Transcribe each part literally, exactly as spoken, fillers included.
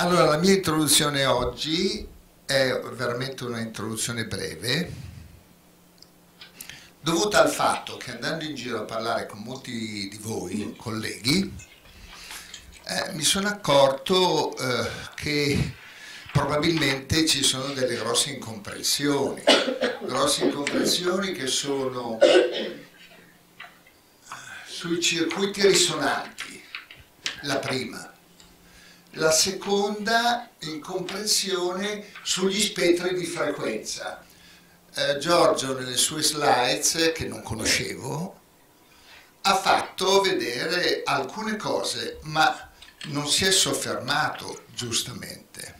Allora, la mia introduzione oggi è veramente una introduzione breve, dovuta al fatto che andando in giro a parlare con molti di voi, colleghi, eh, mi sono accorto eh, che probabilmente ci sono delle grosse incomprensioni, grosse incomprensioni che sono sui circuiti risonanti, la prima. La seconda incomprensione sugli spettri di frequenza. Eh, Giorgio nelle sue slides, che non conoscevo, ha fatto vedere alcune cose, ma non si è soffermato giustamente.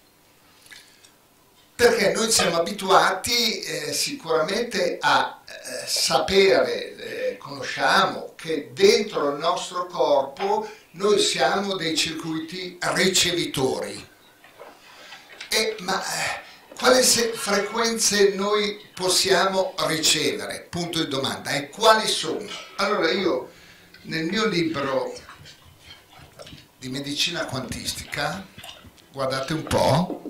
Perché noi siamo abituati eh, sicuramente a eh, sapere, eh, conosciamo che dentro il nostro corpo noi siamo dei circuiti ricevitori. E, ma eh, quali frequenze noi possiamo ricevere? Punto di domanda. E quali sono? Allora io nel mio libro di medicina quantistica, guardate un po',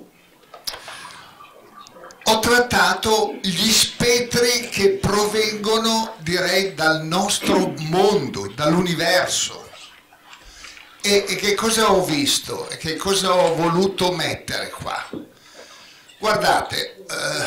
ho trattato gli spettri che provengono, direi, dal nostro mondo, dall'universo. E, e che cosa ho visto? E che cosa ho voluto mettere qua? Guardate,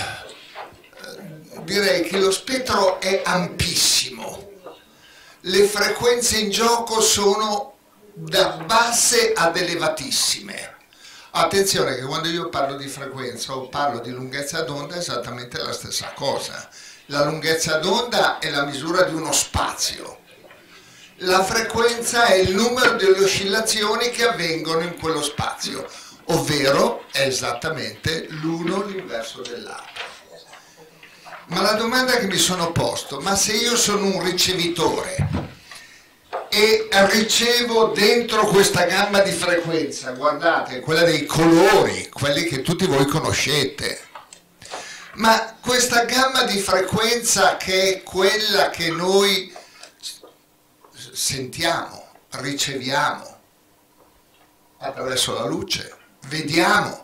eh, direi che lo spettro è ampissimo. Le frequenze in gioco sono da basse ad elevatissime. Attenzione che quando io parlo di frequenza o parlo di lunghezza d'onda è esattamente la stessa cosa. La lunghezza d'onda è la misura di uno spazio. La frequenza è il numero delle oscillazioni che avvengono in quello spazio, ovvero è esattamente l'uno l'inverso dell'altro. Ma la domanda che mi sono posto, ma se io sono un ricevitore e ricevo dentro questa gamma di frequenza, guardate, quella dei colori, quelli che tutti voi conoscete, ma questa gamma di frequenza che è quella che noi sentiamo, riceviamo attraverso la luce, vediamo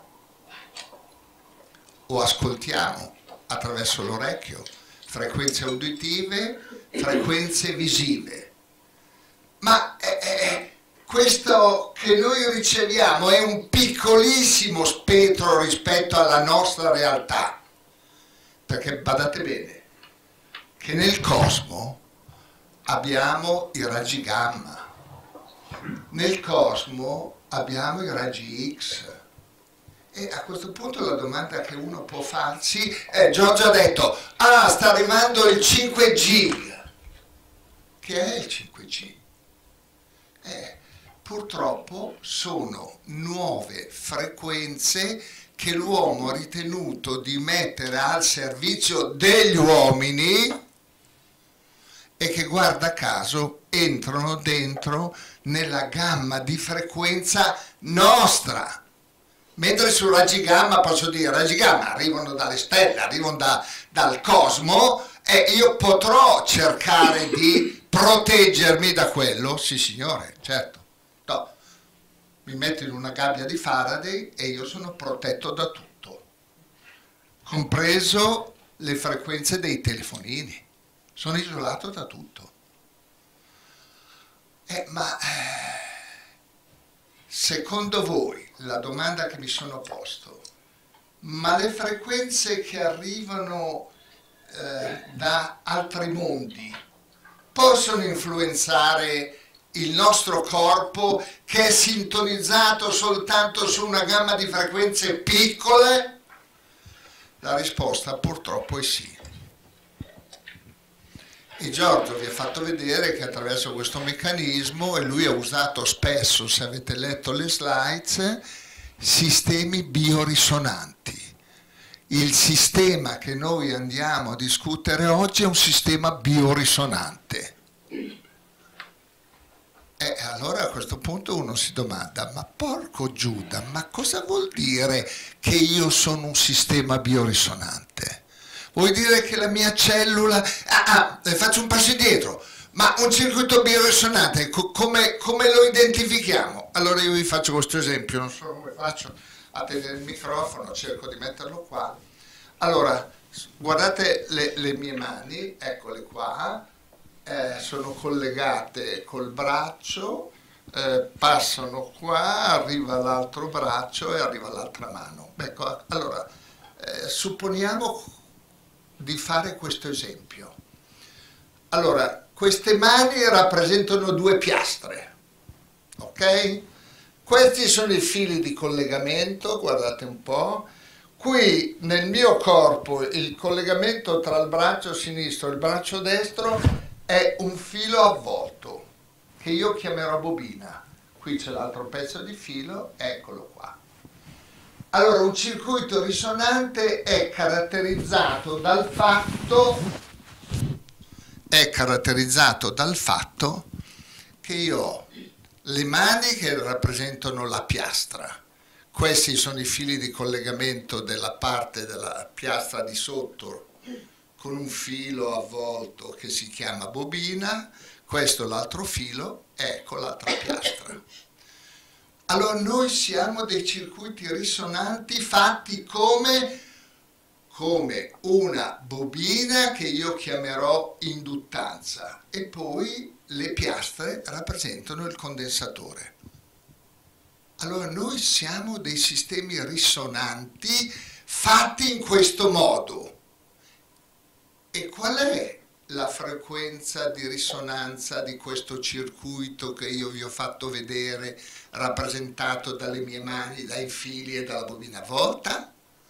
o ascoltiamo attraverso l'orecchio, frequenze uditive, frequenze visive. Ma eh, eh, questo che noi riceviamo è un piccolissimo spettro rispetto alla nostra realtà, perché badate bene che nel cosmo abbiamo i raggi gamma, nel cosmo abbiamo i raggi X. E a questo punto la domanda che uno può farsi è, Giorgio ha detto, ah, sta arrivando il cinque G. Che è il cinque G? Eh, purtroppo sono nuove frequenze che l'uomo ha ritenuto di mettere al servizio degli uomini e che guarda caso entrano dentro nella gamma di frequenza nostra. Mentre su raggi gamma posso dire, raggi gamma arrivano dalle stelle, arrivano da, dal cosmo e io potrò cercare di proteggermi da quello, sì signore, certo. No, mi metto in una gabbia di Faraday e io sono protetto da tutto, compreso le frequenze dei telefonini. Sono isolato da tutto. Eh, ma eh, secondo voi, la domanda che mi sono posto, ma le frequenze che arrivano eh, da altri mondi possono influenzare il nostro corpo che è sintonizzato soltanto su una gamma di frequenze piccole? La risposta purtroppo è sì. E Giorgio vi ha fatto vedere che attraverso questo meccanismo, e lui ha usato spesso, se avete letto le slides, sistemi biorisonanti. Il sistema che noi andiamo a discutere oggi è un sistema biorisonante. E allora a questo punto uno si domanda, ma porco Giuda, ma cosa vuol dire che io sono un sistema biorisonante? Vuol dire che la mia cellula... Ah, ah, faccio un passo indietro. Ma un circuito biorisonante, co come, come lo identifichiamo? Allora io vi faccio questo esempio, non so come faccio a tenere il microfono, cerco di metterlo qua. Allora, guardate le, le mie mani, eccole qua, eh, sono collegate col braccio, eh, passano qua, arriva l'altro braccio e arriva l'altra mano. Ecco, allora, eh, supponiamo di fare questo esempio. Allora, queste mani rappresentano due piastre, ok? Questi sono i fili di collegamento, guardate un po'. Qui nel mio corpo il collegamento tra il braccio sinistro e il braccio destro è un filo avvolto, che io chiamerò bobina. Qui c'è l'altro pezzo di filo, eccolo qua. Allora, un circuito risonante è caratterizzato dal fatto, è caratterizzato dal fatto che io ho le mani che rappresentano la piastra. Questi sono i fili di collegamento della parte della piastra di sotto con un filo avvolto che si chiama bobina, questo l'altro filo, ecco l'altra piastra. Allora noi siamo dei circuiti risonanti fatti come, come una bobina che io chiamerò induttanza e poi le piastre rappresentano il condensatore. Allora noi siamo dei sistemi risonanti fatti in questo modo. E qual è la frequenza di risonanza di questo circuito che io vi ho fatto vedere rappresentato dalle mie mani, dai fili e dalla bobina avvolta?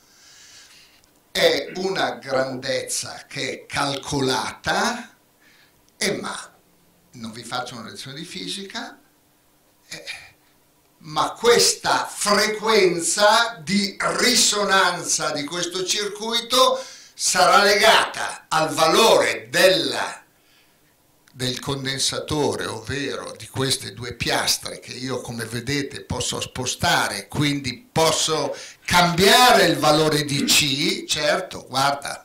È una grandezza che è calcolata, e ma non vi faccio una lezione di fisica, eh, ma questa frequenza di risonanza di questo circuito sarà legata al valore della, del condensatore, ovvero di queste due piastre che io, come vedete, posso spostare, quindi posso cambiare il valore di C, certo, guarda,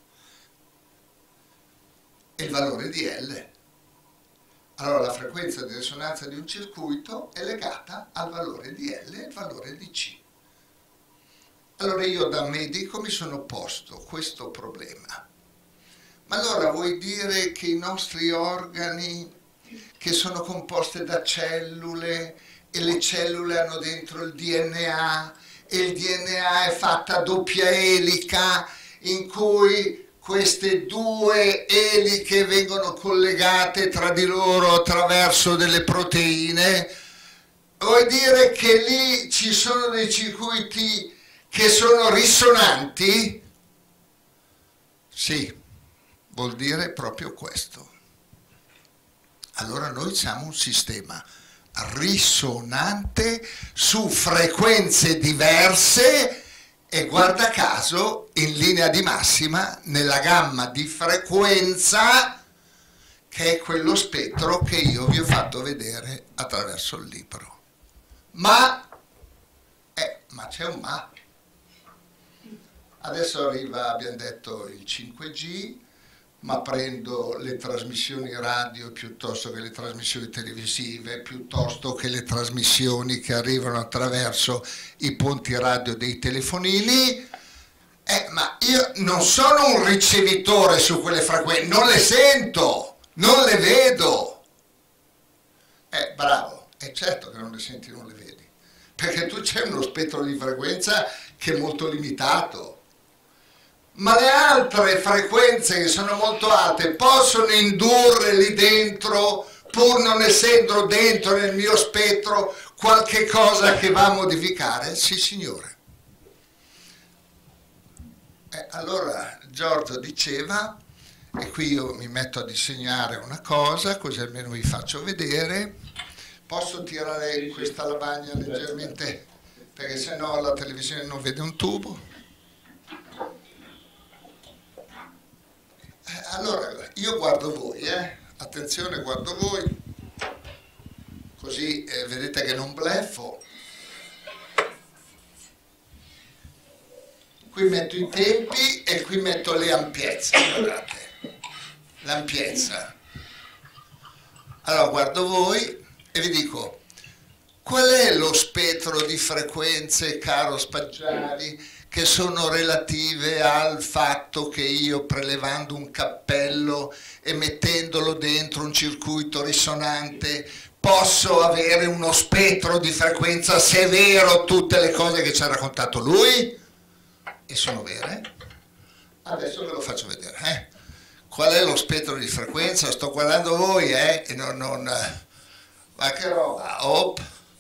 e il valore di L. Allora la frequenza di risonanza di un circuito è legata al valore di L e al valore di C. Allora io da medico mi sono posto questo problema. Ma allora vuoi dire che i nostri organi, che sono composti da cellule, e le cellule hanno dentro il D N A, e il D N A è fatta a doppia elica, in cui queste due eliche vengono collegate tra di loro attraverso delle proteine? Vuol dire che lì ci sono dei circuiti che sono risonanti? Sì, vuol dire proprio questo. Allora noi siamo un sistema risonante su frequenze diverse e guarda caso in linea di massima nella gamma di frequenza che è quello spettro che io vi ho fatto vedere attraverso il libro. Ma, eh, ma c'è un ma. Adesso arriva, abbiamo detto, il cinque G, ma prendo le trasmissioni radio piuttosto che le trasmissioni televisive, piuttosto che le trasmissioni che arrivano attraverso i ponti radio dei telefonini, eh, ma io non sono un ricevitore su quelle frequenze, non le sento, non le vedo. Eh, bravo, è certo che non le senti, non le vedi, perché tu c'è uno spettro di frequenza che è molto limitato. Ma le altre frequenze che sono molto alte possono indurre lì dentro, pur non essendo dentro nel mio spettro, qualche cosa che va a modificare? Sì, signore. Eh, allora Giorgio diceva, e qui io mi metto a disegnare una cosa, così almeno vi faccio vedere. Posso tirare questa lavagna leggermente, perché sennò la televisione non vede un tubo. Allora, io guardo voi, eh? Attenzione, guardo voi, così eh, vedete che non bleffo. Qui metto i tempi e qui metto le ampiezze, guardate, l'ampiezza. Allora guardo voi e vi dico, qual è lo spettro di frequenze, caro Spaggiari, che sono relative al fatto che io, prelevando un cappello e mettendolo dentro un circuito risonante, posso avere uno spettro di frequenza, se è vero tutte le cose che ci ha raccontato lui? E sono vere? Adesso ve lo faccio vedere. Eh? Qual è lo spettro di frequenza? Sto guardando voi, eh? E non... non ma che roba? Op.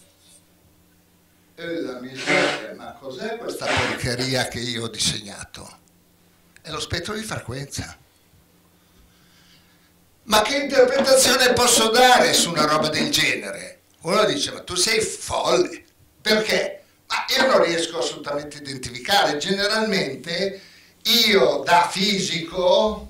E la miseria, ma cos'è questa porcheria che io ho disegnato? È lo spettro di frequenza. Ma che interpretazione posso dare su una roba del genere? Uno dice, ma tu sei folle. Perché? Ma io non riesco assolutamente a identificare. Generalmente io da fisico,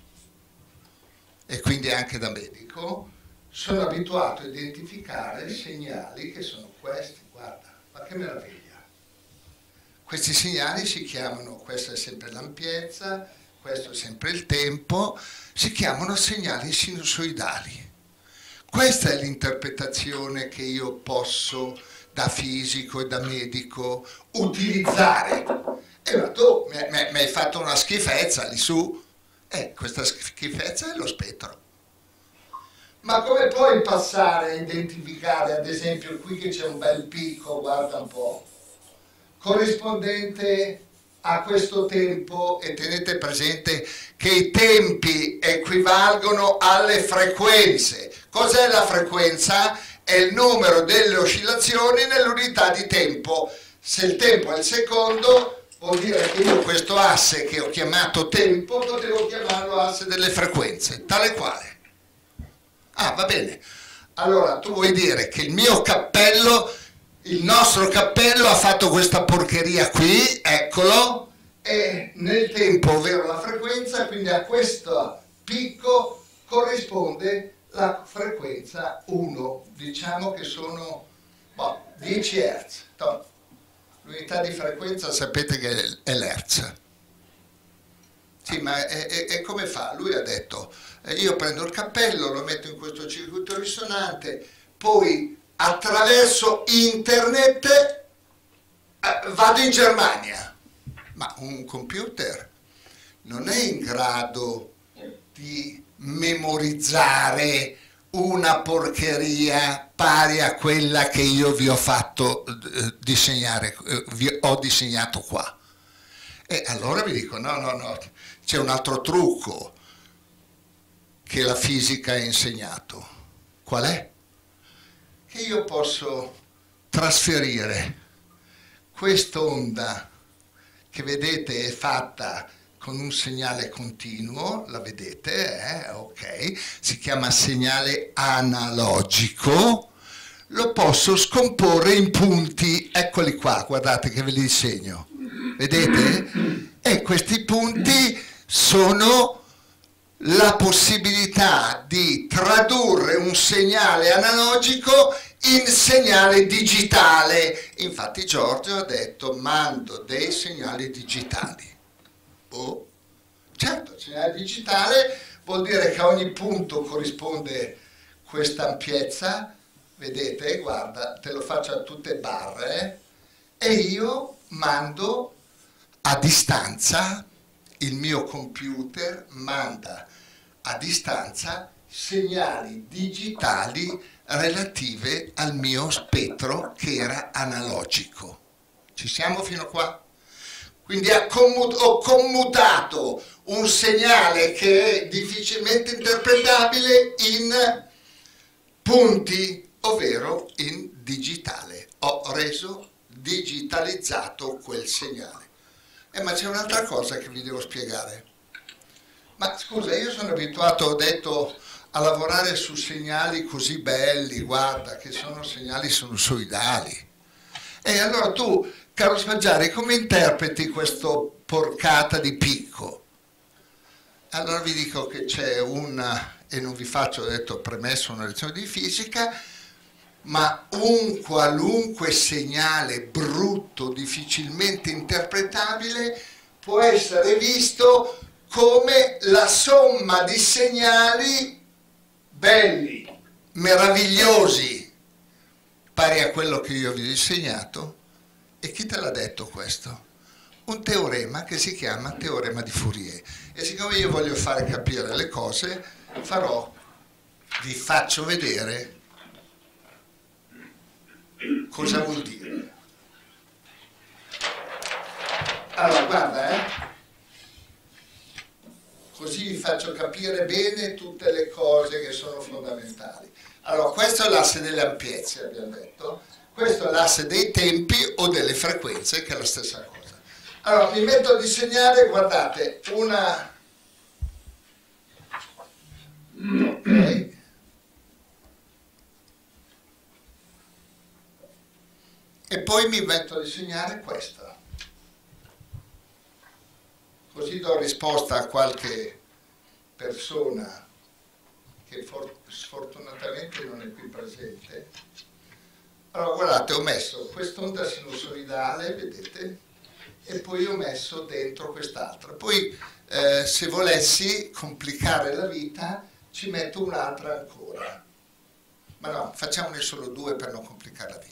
e quindi anche da medico, sono abituato a identificare segnali che sono questi, guarda. Ma che meraviglia! Questi segnali si chiamano, questa è sempre l'ampiezza, questo è sempre il tempo, si chiamano segnali sinusoidali. Questa è l'interpretazione che io posso, da fisico e da medico, utilizzare. E ma tu mi hai fatto una schifezza lì su, e questa schifezza è lo spettro. Ma come puoi passare a identificare, ad esempio, qui che c'è un bel picco, guarda un po', corrispondente a questo tempo, e tenete presente che i tempi equivalgono alle frequenze. Cos'è la frequenza? È il numero delle oscillazioni nell'unità di tempo. Se il tempo è il secondo, vuol dire che io questo asse che ho chiamato tempo, potevo chiamarlo asse delle frequenze, tale quale. Ah, va bene. Allora, tu vuoi dire che il mio cappello, il nostro cappello ha fatto questa porcheria qui, eccolo, e nel tempo, ovvero la frequenza, quindi a questo picco corrisponde la frequenza uno. Diciamo che sono boh, dieci hertz. L'unità di frequenza sapete che è l'hertz. Sì, ma è, è, è come fa? Lui ha detto, eh, io prendo il cappello, lo metto in questo circuito risonante, poi attraverso internet eh, vado in Germania. Ma un computer non è in grado di memorizzare una porcheria pari a quella che io vi ho fatto eh, disegnare, eh, vi ho disegnato qua. E allora vi dico, no, no, no, c'è un altro trucco che la fisica ha insegnato. Qual è? Che io posso trasferire quest'onda che vedete è fatta con un segnale continuo, la vedete, eh? Ok, si chiama segnale analogico, lo posso scomporre in punti, eccoli qua, guardate che ve li disegno. Vedete? E questi punti sono la possibilità di tradurre un segnale analogico in segnale digitale. Infatti Giorgio ha detto mando dei segnali digitali. Oh, certo, segnale digitale vuol dire che a ogni punto corrisponde questa ampiezza. Vedete, guarda, te lo faccio a tutte barre, eh? E io mando a distanza, il mio computer manda a distanza segnali digitali relative al mio spettro che era analogico. Ci siamo fino a qua? Quindi ho commutato un segnale che è difficilmente interpretabile in punti, ovvero in digitale. Ho reso digitalizzato quel segnale. Eh, ma c'è un'altra cosa che vi devo spiegare. Ma scusa, io sono abituato, ho detto, a lavorare su segnali così belli, guarda, che sono segnali sinusoidali. E allora tu, caro Spaggiari, come interpreti questo porcata di picco? Allora vi dico che c'è una, e non vi faccio, ho detto, premesso una lezione di fisica, ma un qualunque segnale brutto, difficilmente interpretabile, può essere visto come la somma di segnali belli, meravigliosi pari a quello che io vi ho insegnato. E chi te l'ha detto questo? Un teorema che si chiama teorema di Fourier. E siccome io voglio fare capire le cose, farò, vi faccio vedere cosa vuol dire. Allora, guarda, eh. Così vi faccio capire bene tutte le cose che sono fondamentali. Allora, questo è l'asse delle ampiezze, abbiamo detto. Questo è l'asse dei tempi o delle frequenze, che è la stessa cosa. Allora, mi metto a disegnare, guardate, una... Ok. E poi mi metto a disegnare questa. Così do risposta a qualche persona che sfortunatamente non è qui presente. Allora, guardate, ho messo quest'onda sinusoidale, vedete? E poi ho messo dentro quest'altra. Poi, eh, se volessi complicare la vita, ci metto un'altra ancora. Ma no, facciamone solo due per non complicare la vita.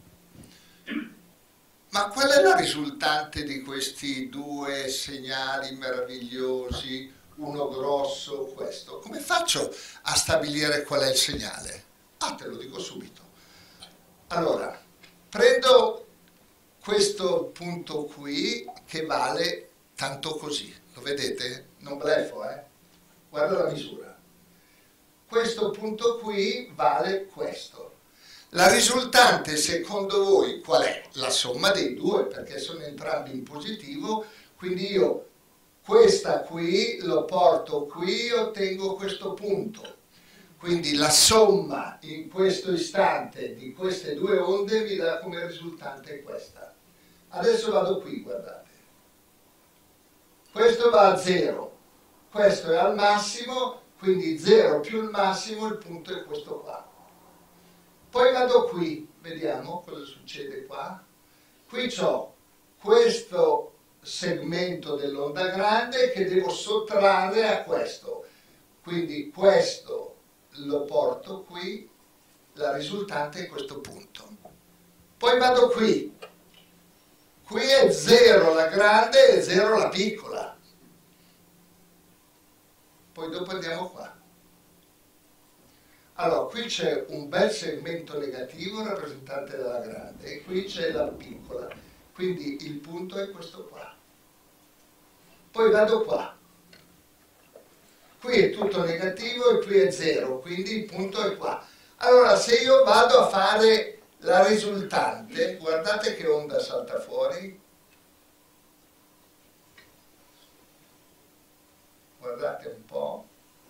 Ma qual è la risultante di questi due segnali meravigliosi, uno grosso, questo? Come faccio a stabilire qual è il segnale? Ah, te lo dico subito. Allora, prendo questo punto qui che vale tanto così, lo vedete? Non bleffo, eh? Guarda la misura. Questo punto qui vale questo. La risultante, secondo voi, qual è? La somma dei due, perché sono entrambi in positivo, quindi io questa qui lo porto qui e ottengo questo punto. Quindi la somma in questo istante di queste due onde mi dà come risultante questa. Adesso vado qui, guardate. Questo va a zero, questo è al massimo, quindi zero più il massimo, il punto è questo qua. Poi vado qui, vediamo cosa succede qua. Qui ho questo segmento dell'onda grande che devo sottrarre a questo. Quindi questo lo porto qui, la risultante è questo punto. Poi vado qui. Qui è zero la grande e zero la piccola. Poi dopo andiamo qua. Allora, qui c'è un bel segmento negativo rappresentante dalla grande e qui c'è la piccola, quindi il punto è questo qua. Poi vado qua. Qui è tutto negativo e qui è zero, quindi il punto è qua. Allora, se io vado a fare la risultante, guardate che onda salta fuori. Guardate un po'.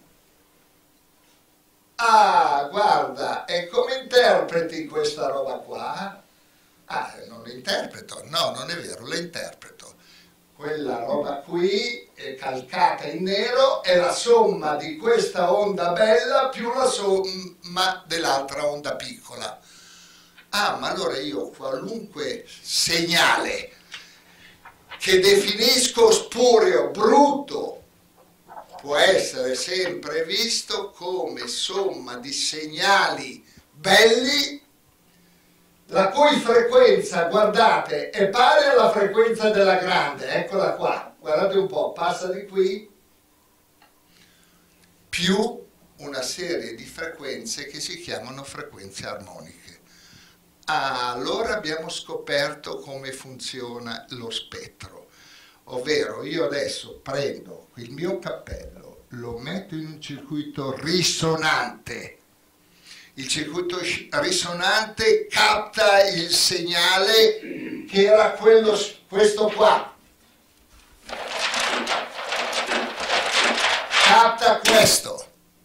Ah, guarda, e come interpreti questa roba qua? Ah, non la interpreto, no, non è vero, la interpreto. Quella roba qui è calcata in nero, è la somma di questa onda bella più la somma dell'altra onda piccola. Ah, ma allora io qualunque segnale che definisco spurio, brutto, può essere sempre visto come somma di segnali belli la cui frequenza, guardate, è pari alla frequenza della grande, eccola qua, guardate un po', passa di qui, più una serie di frequenze che si chiamano frequenze armoniche. Ah, allora abbiamo scoperto come funziona lo spettro. Ovvero io adesso prendo il mio cappello, lo metto in un circuito risonante. Il circuito risonante capta il segnale che era quello, questo qua. Capta questo.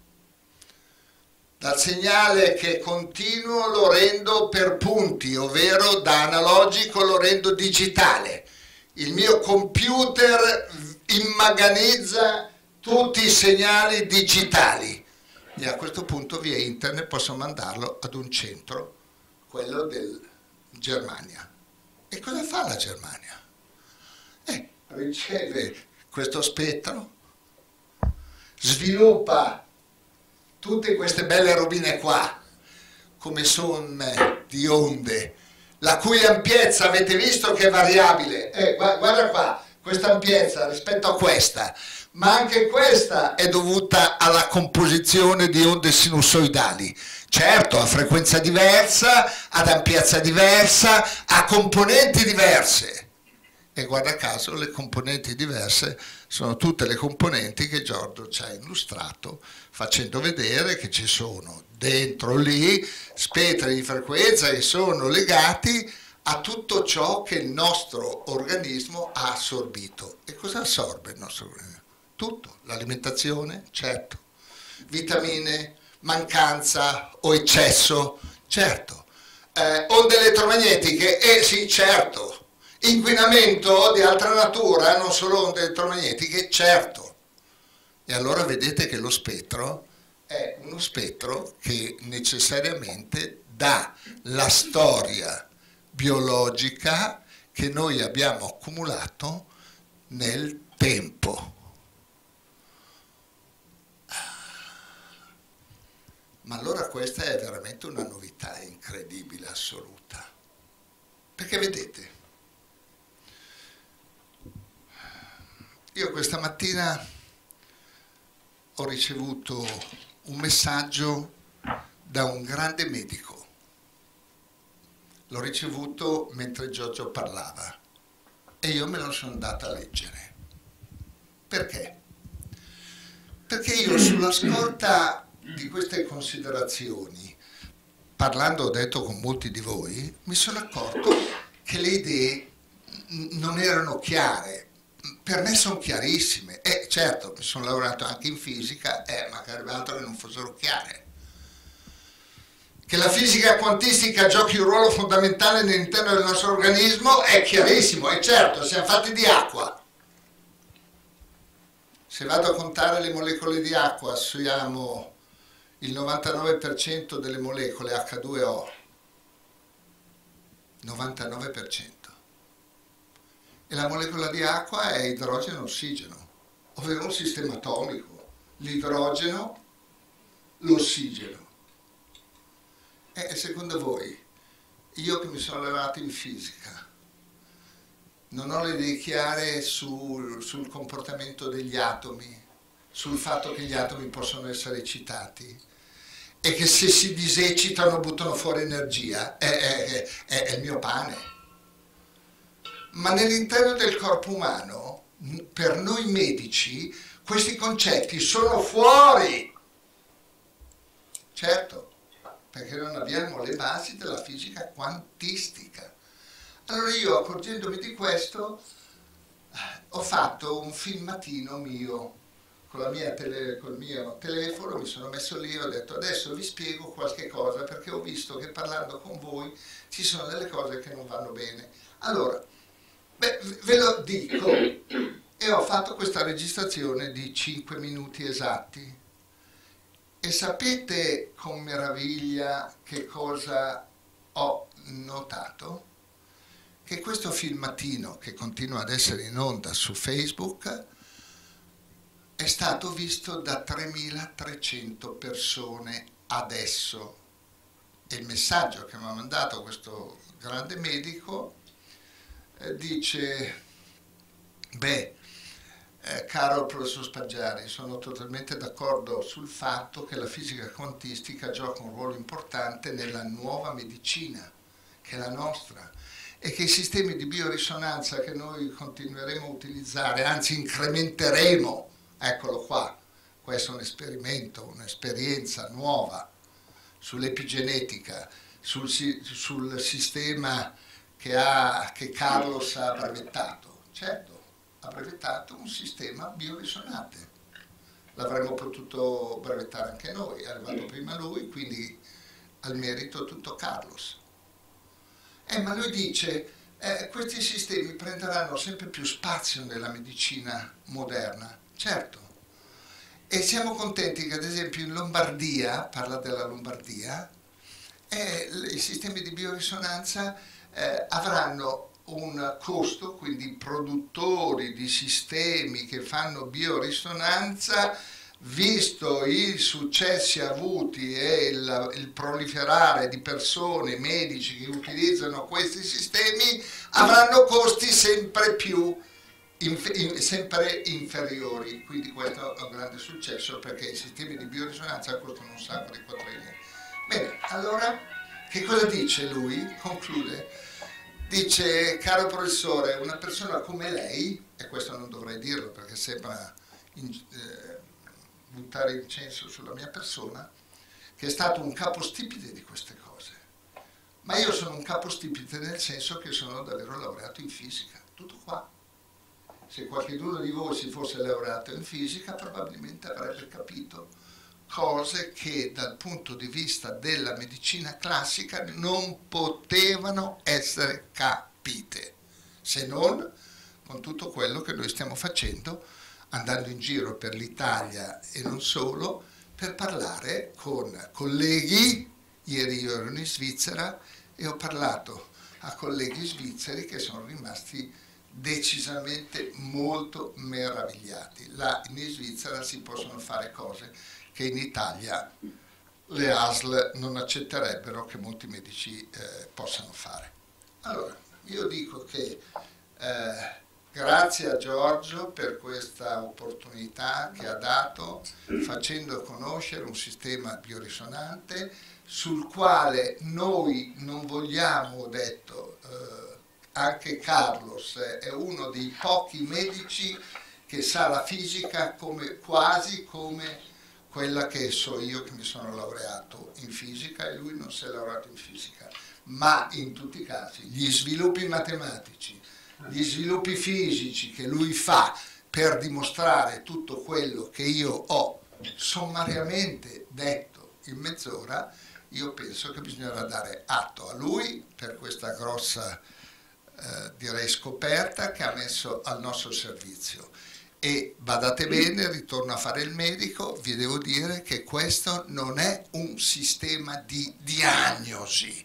Dal segnale che è continuo lo rendo per punti, ovvero da analogico lo rendo digitale. Il mio computer immaganizza tutti i segnali digitali e a questo punto via internet posso mandarlo ad un centro, quello del Germania. E cosa fa la Germania? Eh, riceve questo spettro, sviluppa tutte queste belle robine qua, come somme di onde, la cui ampiezza avete visto che è variabile. Eh, guarda qua, questa ampiezza rispetto a questa, ma anche questa è dovuta alla composizione di onde sinusoidali. Certo, a frequenza diversa, ad ampiezza diversa, a componenti diverse. E guarda caso le componenti diverse sono tutte le componenti che Giorgio ci ha illustrato, facendo vedere che ci sono dentro lì spettri di frequenza che sono legati a tutto ciò che il nostro organismo ha assorbito. E cosa assorbe il nostro organismo? Tutto, l'alimentazione, certo, vitamine, mancanza o eccesso, certo, eh, onde elettromagnetiche, eh sì, certo, inquinamento di altra natura, non solo onde elettromagnetiche, certo. E allora vedete che lo spettro è uno spettro che necessariamente dà la storia biologica che noi abbiamo accumulato nel tempo. Ma allora questa è veramente una novità incredibile, assoluta. Perché vedete, io questa mattina ho ricevuto un messaggio da un grande medico. L'ho ricevuto mentre Giorgio parlava e io me lo sono andata a leggere. Perché? Perché io sulla scorta di queste considerazioni, parlando ho detto con molti di voi, mi sono accorto che le idee non erano chiare. Per me sono chiarissime, e eh, certo mi sono lavorato anche in fisica, eh, magari altro che non fossero chiare. Che la fisica quantistica giochi un ruolo fondamentale all'interno del nostro organismo è chiarissimo, e certo, siamo fatti di acqua. Se vado a contare le molecole di acqua, siamo il novantanove per cento delle molecole acca due o, novantanove per cento. E la molecola di acqua è idrogeno e ossigeno, ovvero un sistema atomico, l'idrogeno, l'ossigeno. E secondo voi, io che mi sono laureato in fisica, non ho le idee chiare sul, sul comportamento degli atomi, sul fatto che gli atomi possono essere eccitati e che se si disecitano buttano fuori energia, è, è, è, è il mio pane. Ma nell'interno del corpo umano, per noi medici, questi concetti sono fuori. Certo, perché non abbiamo le basi della fisica quantistica. Allora io, accorgendomi di questo, ho fatto un filmatino mio, con la mia tele, col mio telefono, mi sono messo lì e ho detto adesso vi spiego qualche cosa, perché ho visto che parlando con voi ci sono delle cose che non vanno bene. Allora, beh, ve lo dico, e ho fatto questa registrazione di cinque minuti esatti. E sapete con meraviglia che cosa ho notato? Che questo filmatino, che continua ad essere in onda su Facebook, è stato visto da tremilatrecento persone adesso. E il messaggio che mi ha mandato questo grande medico eh, dice, beh, Eh, caro professor Spaggiari, sono totalmente d'accordo sul fatto che la fisica quantistica gioca un ruolo importante nella nuova medicina, che è la nostra, e che i sistemi di biorisonanza che noi continueremo a utilizzare, anzi incrementeremo, eccolo qua, questo è un esperimento, un'esperienza nuova sull'epigenetica, sul, sul sistema che, ha, che Carlos ha brevettato, certo. Ha brevettato un sistema biorisonante. L'avremmo potuto brevettare anche noi, è arrivato prima lui, quindi al merito tutto Carlos. Eh, ma lui dice, eh, questi sistemi prenderanno sempre più spazio nella medicina moderna, certo. E siamo contenti che ad esempio in Lombardia, parla della Lombardia, eh, i sistemi di biorisonanza eh, avranno un costo, quindi i produttori di sistemi che fanno biorisonanza visto i successi avuti e il, il proliferare di persone, medici che utilizzano questi sistemi, avranno costi sempre più inf in, sempre inferiori. Quindi questo è un grande successo, perché i sistemi di biorisonanza costano un sacco di quattrini. Bene, allora che cosa dice lui? Conclude, dice: caro professore, una persona come lei, e questo non dovrei dirlo perché sembra in, eh, buttare incenso sulla mia persona, che è stato un capostipite di queste cose, ma io sono un capostipite nel senso che sono davvero laureato in fisica, tutto qua. Se qualcuno di voi si fosse laureato in fisica probabilmente avrebbe capito cose che dal punto di vista della medicina classica non potevano essere capite, se non con tutto quello che noi stiamo facendo, andando in giro per l'Italia e non solo, per parlare con colleghi. Ieri io ero in Svizzera e ho parlato a colleghi svizzeri che sono rimasti decisamente molto meravigliati. Là in Svizzera si possono fare cose che in Italia le A S L non accetterebbero che molti medici eh, possano fare. Allora, io dico che eh, grazie a Giorgio per questa opportunità che ha dato, facendo conoscere un sistema biorisonante sul quale noi non vogliamo, ho detto, eh, anche Carlos è uno dei pochi medici che sa la fisica come, quasi come quella che so io, che mi sono laureato in fisica, e lui non si è laureato in fisica, ma in tutti i casi gli sviluppi matematici, gli sviluppi fisici che lui fa per dimostrare tutto quello che io ho sommariamente detto in mezz'ora, io penso che bisognerà dare atto a lui per questa grossa, eh, direi, scoperta che ha messo al nostro servizio. E badate bene, ritorno a fare il medico, vi devo dire che questo non è un sistema di diagnosi,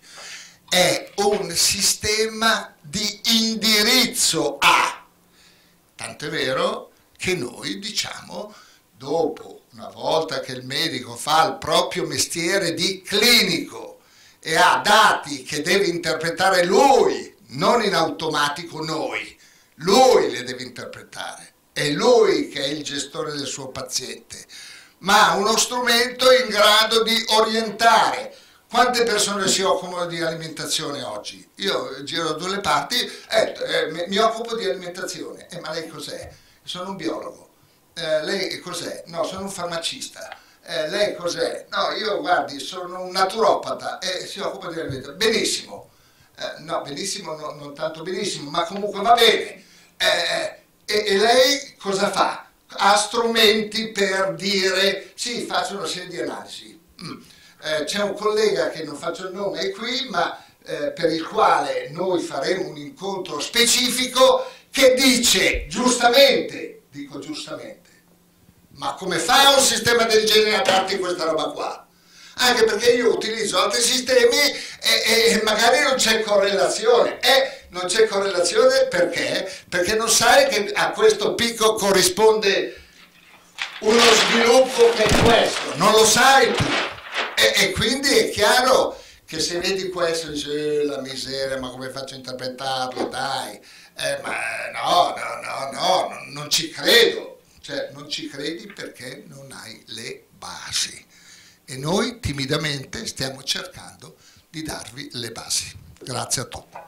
è un sistema di indirizzo a. Tant'è vero che noi diciamo, dopo, una volta che il medico fa il proprio mestiere di clinico e ha dati che deve interpretare lui, non in automatico noi, lui le deve interpretare. È lui che è il gestore del suo paziente, ma uno strumento in grado di orientare. Quante persone si occupano di alimentazione oggi? Io giro da due le parti, eh, eh, mi occupo di alimentazione. Eh, ma lei cos'è? Sono un biologo. Eh, lei cos'è? No, sono un farmacista. Eh, lei cos'è? No, io guardi, sono un naturopata e eh, si occupa di alimentazione. Benissimo. Eh, no, benissimo, no, non tanto benissimo, ma comunque va bene. Eh, E, e lei cosa fa? Ha strumenti per dire, sì, faccio una serie di analisi. Mm. Eh, c'è un collega che non faccio il nome qui, ma eh, per il quale noi faremo un incontro specifico, che dice giustamente, dico giustamente, ma come fa un sistema del genere a darti questa roba qua? Anche perché io utilizzo altri sistemi e, e magari non c'è correlazione. Eh, non c'è correlazione perché? Perché non sai che a questo picco corrisponde uno sviluppo che è questo, non lo sai tu. E, e quindi è chiaro che se vedi questo dici, eh, la miseria, ma come faccio a interpretarlo, dai. Eh, ma no, no, no, no, non ci credo. Cioè, non ci credi perché non hai le basi. E noi timidamente stiamo cercando di darvi le basi. Grazie a tutti.